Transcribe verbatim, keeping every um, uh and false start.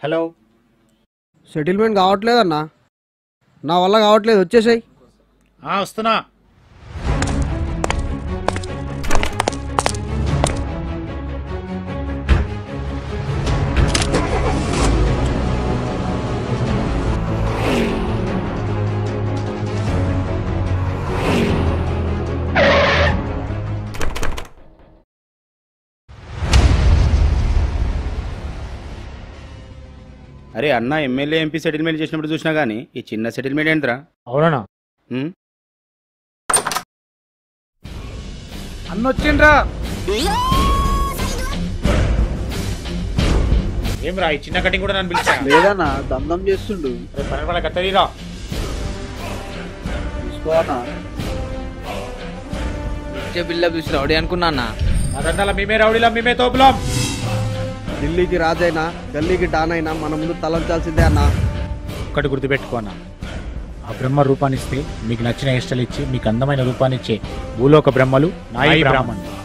Hello, settlement కావట్లేదన్నా, నా వల్ల కావట్లేదు, వచ్చేసాయి. వస్తున్నా. అరే అన్న, ఎమ్మెల్యే ఎంపీ సెటిల్మెంట్ చేసినప్పుడు చూసినా కానీ ఈ చిన్న సెటిల్మెంట్ ఏంట్రా? అవునా అన్న వచ్చిండ్రా? ఏం రా, ఈ చిన్న కటింగ్ కూడా నన్ను పిలిచా? లేదన్నా, దందం చేస్తుండు. పని పడ కట్టదిరా తీసుకోనా బిల్ల పిలిచి రౌడీ అనుకున్నా. మా దండాల మేమే రౌడీలా, మేమే తోపులాం. ఢిల్లీకి రాజైనా గల్లీకి డాన్ అయినా మన ముందు తలంచాల్సిందే అన్నా. ఒక్కటి గుర్తుపెట్టుకోనా, ఆ బ్రహ్మ రూపాన్ని ఇస్తే మీకు నచ్చిన ఇష్టాలు ఇచ్చి మీకు అందమైన రూపాన్ని ఇచ్చే భూలోక బ్రహ్మలు నాయి బ్రాహ్మణులు.